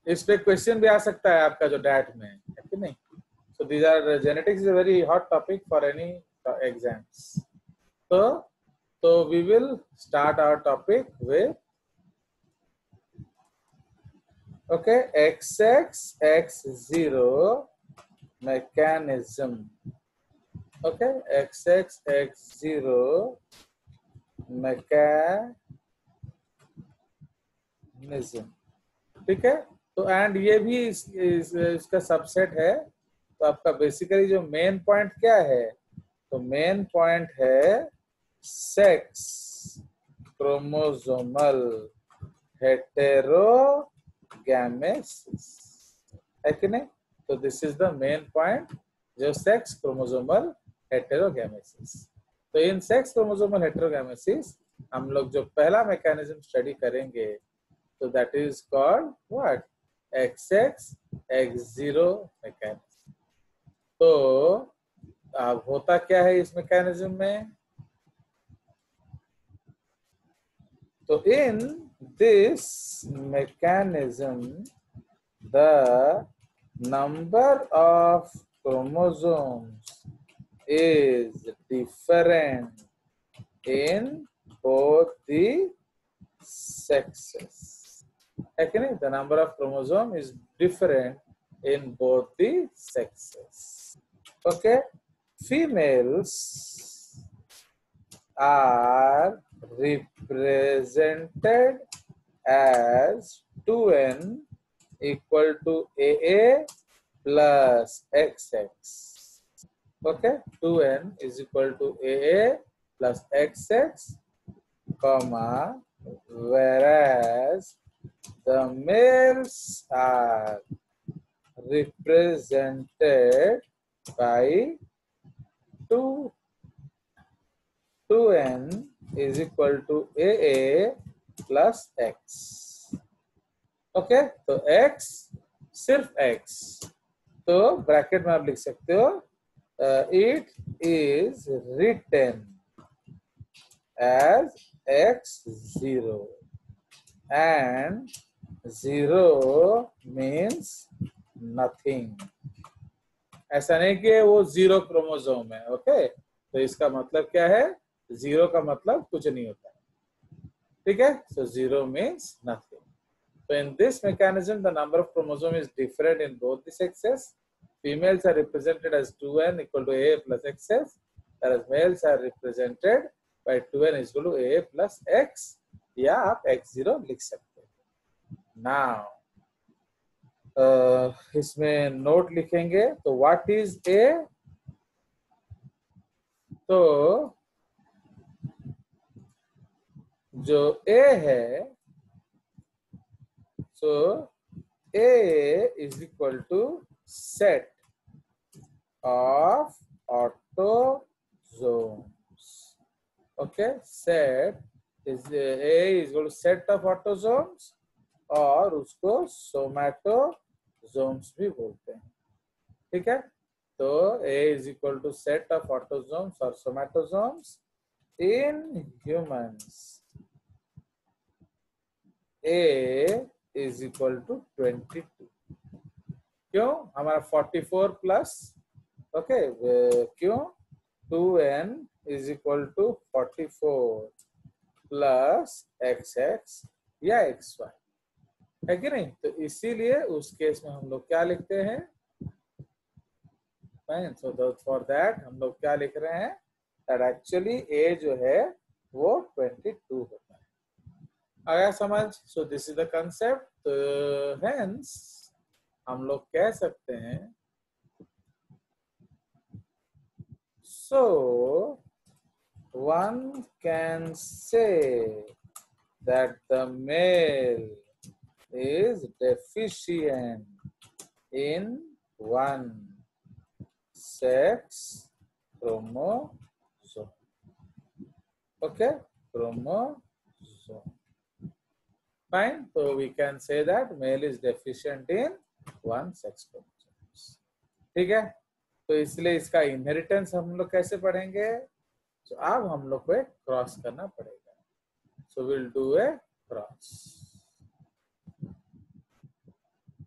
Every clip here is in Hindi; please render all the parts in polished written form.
इस पे क्वेश्चन भी आ सकता है आपका जो डैट में, है कि नहीं? So these are genetics is a very hot topic for any exams. So we will start our topic with okay XX X0 mechanism. Okay, XX X0 mechanism. ठीक है, तो एंड ये भी इसका सबसेट है। तो आपका बेसिकली जो मेन पॉइंट क्या है, तो मेन पॉइंट है सेक्स क्रोमोसोमल हेटेरोगैमेसिस, है कि नहीं? तो this is the main point, जो सेक्स क्रोमोसोमल हेटेरोगैमेसिस। तो इन सेक्स क्रोमोसोमल हेटेरोगैमेसिस हम लोग जो पहला मैकेनिज्म स्टडी करेंगे, तो that is called what? XX X0 mechanism. तो अब होता क्या है इस मैकेनिज्म में? So in this mechanism, the number of chromosomes is different in both the sexes. Okay, the number of chromosome is different in both the sexes. Okay, females are represented as 2n equal to AA plus XX. Okay, 2n is equal to AA plus XX, comma, whereas the males are represented by 2n is equal to AA plus X. Okay, तो X सिर्फ X, तो ब्रैकेट में आप लिख सकते हो it is written as X0 and 0 means nothing. ऐसा नहीं कि वो 0 क्रोमोसोम है। ओके, तो इसका मतलब क्या है? 0 का मतलब कुछ नहीं होता है, ठीक है? So 0 means nothing. So in this mechanism, the number of chromosome is different in both the sexes. Females are represented as 2n equal to AA plus XS, whereas males are represented by 2n is equal to AA plus X, या आप X0 लिख सकते हैं। Now इसमें नोट लिखेंगे, तो व्हाट इज A? तो जो A है, so A is equal to set of autosomes. Okay, set is A is equal to set of autosomes, और उसको सोमैटोजोम्स भी बोलते हैं, ठीक है? तो A is equal to set of autosomes or somatosomes in humans. A is equal to 22. क्यों? हमारा 44 प्लस, ओके, क्यों? 2n is equal to 44 plus XX या XY, है कि नहीं? तो इसीलिए उस केस में हम लोग क्या लिखते हैं? फाइन, सो फॉर दैट हम लोग क्या लिख रहे हैं? दैट एक्चुअली A जो है वो 22 होता है। आया समझ? So this is the concept. तो हेंस हम लोग कह सकते हैं, so one can say that the male is deficient in one sex chromosome. Okay, chromosome. Fine. So we can say that male is deficient in one sex chromosome. ठीक है? तो इसलिए इसका इनहेरिटेंस हम लोग कैसे पढ़ेंगे? तो अब हम लोग को क्रॉस करना पड़ेगा। So will do a cross.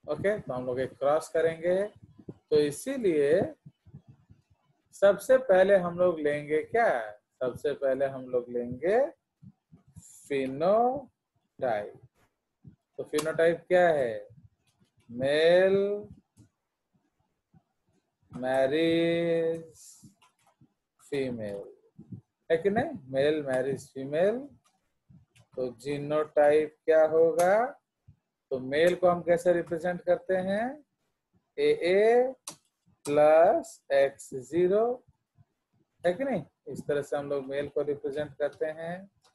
Okay, तो हम लोग एक क्रॉस करेंगे, तो इसीलिए सबसे पहले हम लोग लेंगे क्या, सबसे पहले हम लोग लेंगे फिनोटाइप। तो फिनोटाइप क्या है, मेल मैरिज फीमेल, है कि नहीं, मेल मैरिज फीमेल। तो जीनोटाइप क्या होगा, तो मेल को हम कैसे रिप्रेजेंट करते हैं, ए प्लस एक्स जीरो, है कि नहीं, इस तरह से हम लोग मेल को रिप्रेजेंट करते हैं।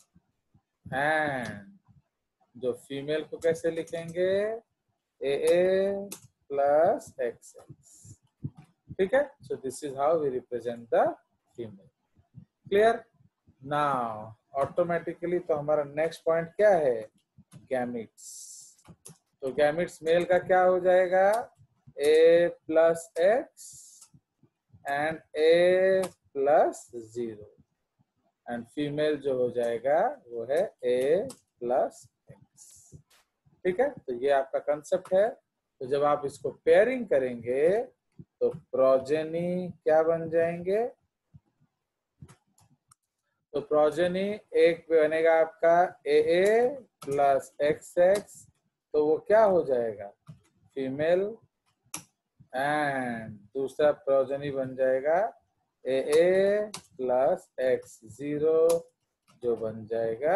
एंड जो फीमेल को कैसे लिखेंगे, ए प्लस एक्स एक्स, ठीक है। So this is how we represent the female. Clear. Now automatically तो हमारा नेक्स्ट पॉइंट क्या है, गैमिट्स। तो गैमिट्स मेल का क्या हो जाएगा, A plus X and A plus zero, and female जो हो जाएगा वो है ए प्लस एक्स, ठीक है। तो ये आपका कंसेप्ट है। तो जब आप इसको पेयरिंग करेंगे तो प्रोजेनी क्या बन जाएंगे, तो प्रोजेनी एक बनेगा आपका ए प्लस एक्स एक्स, तो वो क्या हो जाएगा, फीमेल। एंड दूसरा प्रोजेनी बन जाएगा ए प्लस एक्स जीरो, जो बन जाएगा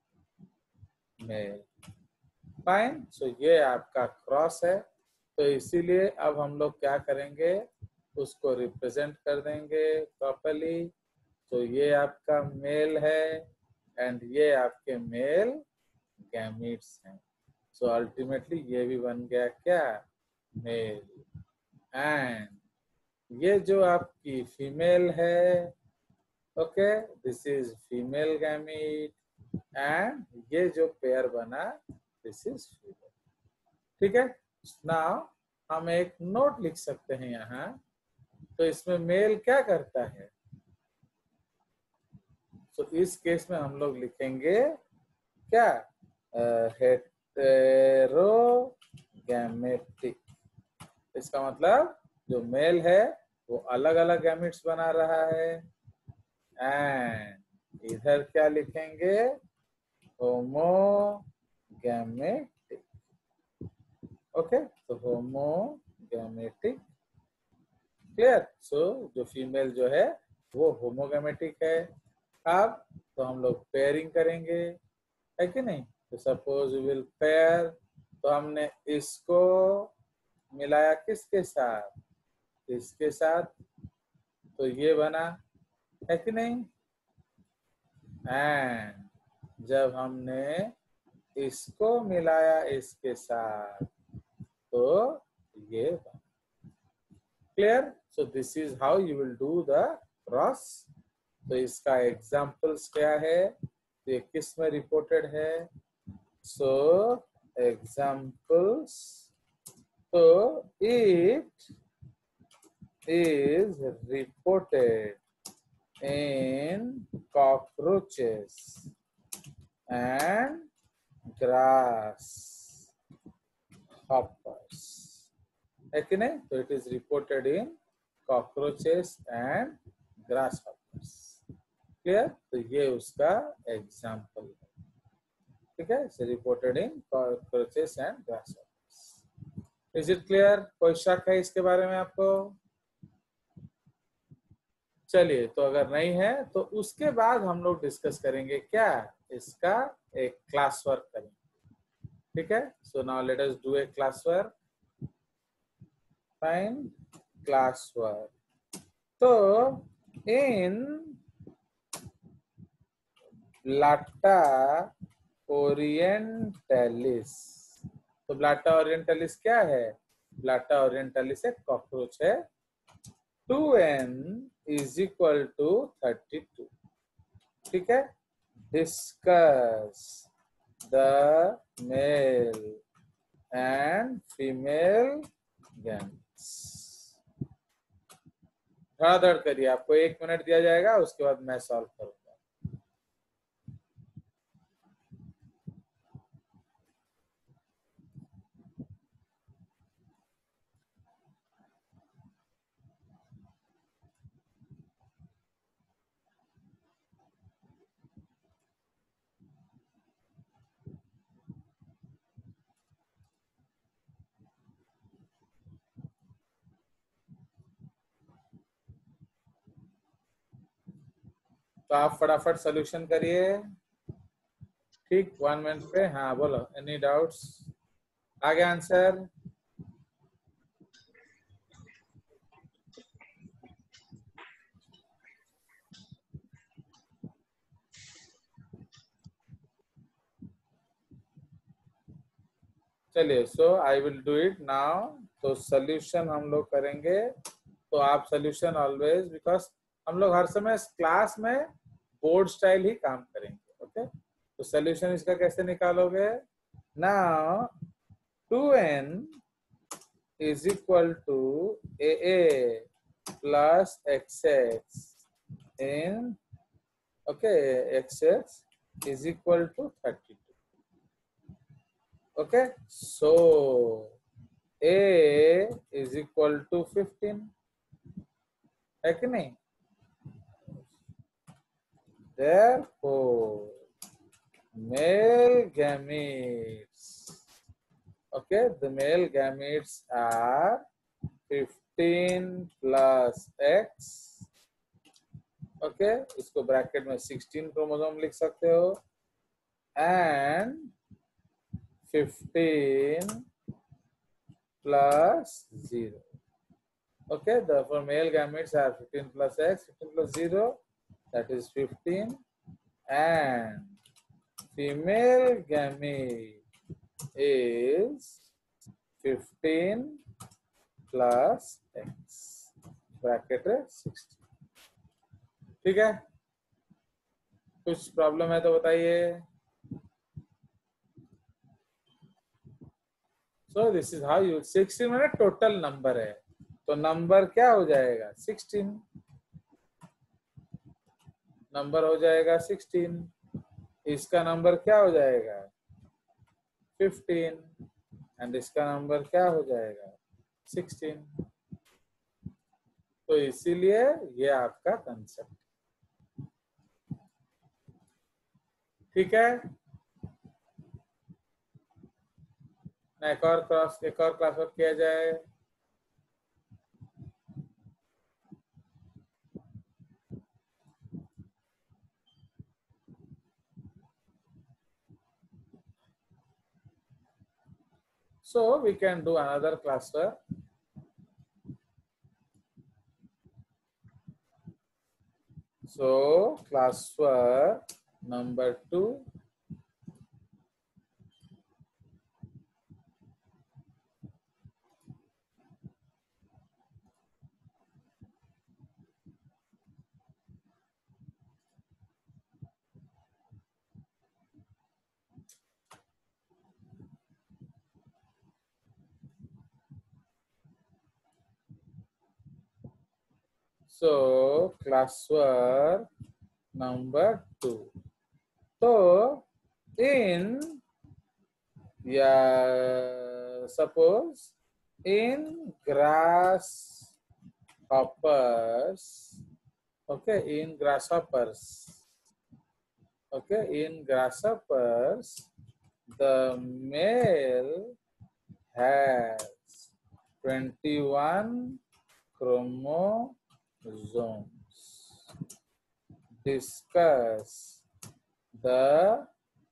मेल। फाइन। सो ये आपका क्रॉस है। तो इसीलिए अब हम लोग क्या करेंगे, उसको रिप्रेजेंट कर देंगे प्रॉपर्ली। तो ये आपका मेल है एंड ये आपके मेल गैमीट्स हैं। सो अल्टीमेटली ये भी बन गया क्या, मेल। एंड ये जो आपकी फीमेल है, okay, this is female gamete, and ये जो पेयर बना दिस इज फीमेल, ठीक है। नाउ हम एक नोट लिख सकते हैं यहाँ। तो इसमें मेल क्या करता है, तो इस केस में हम लोग लिखेंगे क्या, हेटेरोगैमेटिक। इसका मतलब जो मेल है वो अलग अलग गैमेट्स बना रहा है, एंड इधर क्या लिखेंगे, होमोगैमेटिक। ओके, तो होमोगैमेटिक। क्लियर। सो जो फीमेल जो है वो होमोगैमेटिक है। अब तो हम लोग पेयरिंग करेंगे, है कि नहीं। तो सपोज वी विल पेयर, तो हमने इसको मिलाया किसके साथ, इसके साथ, तो ये बना, है कि नहीं। एंड जब हमने इसको मिलाया इसके साथ तो ये बना। Clear. So this is how you will do the cross. तो इसका एग्जाम्पल्स क्या है, तो ये किस में रिपोर्टेड है, सो एग्जाम्पल्स, तो it is reported in cockroaches and grasshoppers, है कि नहीं। तो it is reported in cockroaches and grasshoppers. Clear. तो ये उसका एग्जाम्पल है, ठीक है। Reported in cockroaches and grasshoppers. Is it clear, कोई शक है इसके बारे में आपको। चलिए, तो अगर नहीं है तो उसके बाद हम लोग डिस्कस करेंगे क्या, इसका एक क्लास वर्क करेंगे, ठीक है। So now let us do a class work. Fine, class work. तो इन ब्लाटा ओरिएंटलिस, तो ब्लाटा ओरिएंटलिस क्या है, ब्लाटा ओरिएंटलिस एक कॉकरोच है। 2n is equal to 32, ठीक है। Discuss the male and female gametes. धड़ाधड़ करिए, आपको 1 मिनट दिया जाएगा, उसके बाद मैं सॉल्व करूंगा। तो आप फटाफट सोल्यूशन करिए। ठीक, 1 मिनट पे। हाँ बोलो, एनी डाउट्स? आगे आंसर। चलिए, so I will do it now. तो सोल्यूशन हम लोग करेंगे। तो आप सोल्यूशन ऑलवेज, बिकॉज हम लोग हर समय क्लास में बोर्ड स्टाइल ही काम करेंगे। ओके, तो सोल्यूशन इसका कैसे निकालोगे? Now 2n is equal to AA plus XX in, okay, XX is equal to 32. Okay, so A is equal to 15, है कि नहीं? Therefore male gametes, okay, the male gametes are 15 plus X, okay, इसको ब्रैकेट में 16 क्रोमोसोम लिख सकते हो, and 15 plus 0. Okay, therefore male gametes are 15 plus X, 15 plus 0, that is 15, and female gamete is 15 plus X, bracket है 16। ठीक है, कुछ प्रॉब्लम है तो बताइए। So this is how you, 16 मैंने टोटल नंबर है, तो नंबर क्या हो जाएगा? 16 नंबर हो जाएगा 16। इसका नंबर क्या हो जाएगा? 15, एंड इसका नंबर क्या हो जाएगा? 16। तो इसीलिए ये आपका कंसेप्ट। ठीक है, एक और क्लास वर्क किया जाए। So we can do another classwork. So classwork number 2. So classwork number 2. So in, yeah, suppose in grasshoppers, okay, in grasshoppers, okay, in grasshoppers, the male has 21 chromosomes. Discuss the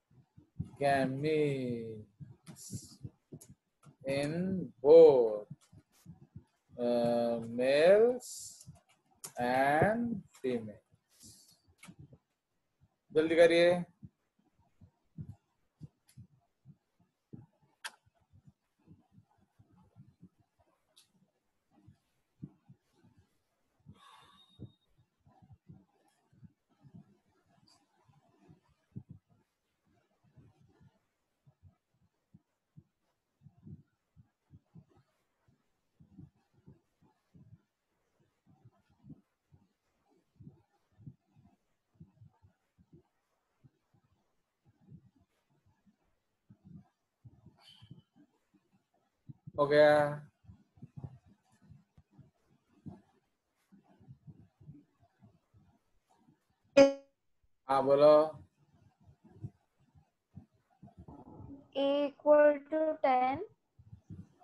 gametes in both males and females. जल्दी करिए। हो गया? हाँ बोलो। A equal to 10.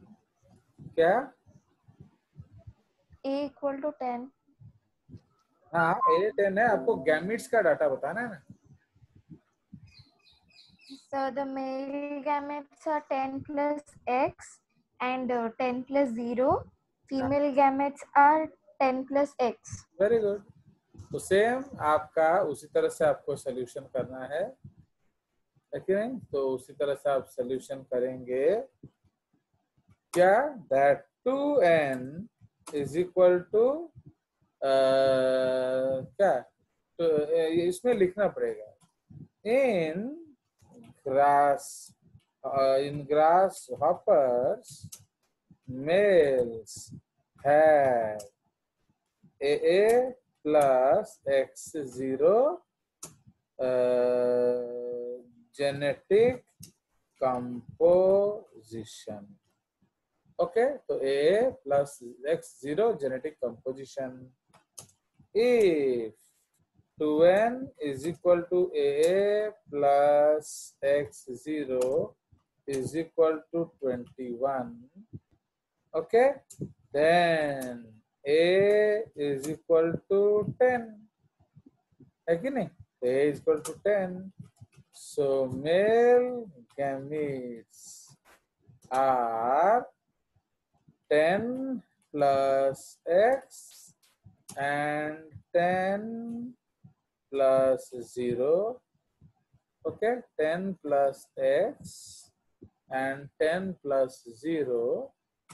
क्या? A equal to 10. हाँ A10 है, आपको गैमेट्स का डाटा बताना है ना। So the male gametes are 10 plus X and 10 plus 0. Female gametes are 10 plus X. Very good. तो सेम आपका उसी तरह से आपको सोल्यूशन करना है कि नहीं? तो उसी तरह से आप सोल्यूशन करेंगे क्या, that 2n is equal to क्या, तो इसमें लिखना पड़ेगा in grass, in grasshoppers males have AA plus X0 genetic composition. Okay, so AA plus X0 genetic composition. If 2n is equal to AA plus X0 is equal to 21, okay, then A is equal to 10, है कि नहीं? A is equal to 10. So male gametes are 10 plus X and 10 plus 0. Okay, 10 plus X and 10 plus 0.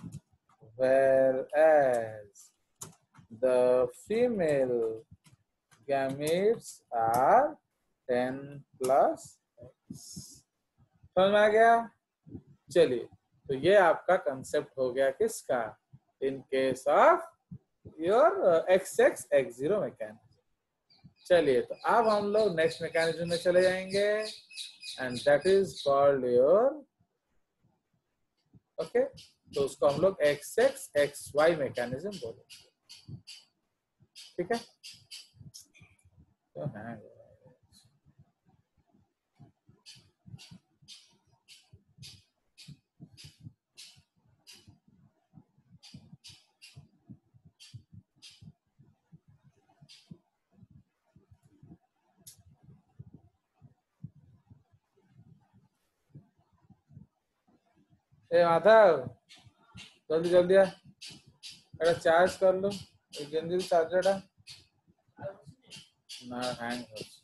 Whereas the female gametes are 10 plus X. समझ में आ गया? चलिए, तो ये आपका कंसेप्ट हो गया किसका, in case of your XX X0 mechanism. चलिए, तो अब हम लोग नेक्स्ट मैकेनिज्म में चले जाएंगे and that is called your, okay, तो उसको हम लोग XX XY मैकेनिज्म बोलेंगे। ठीक है? तो है ए माधव, जल्दी जल्दी आ, এটা চার্জ कर लो, जल्दी चार्जर ना हैंग हो।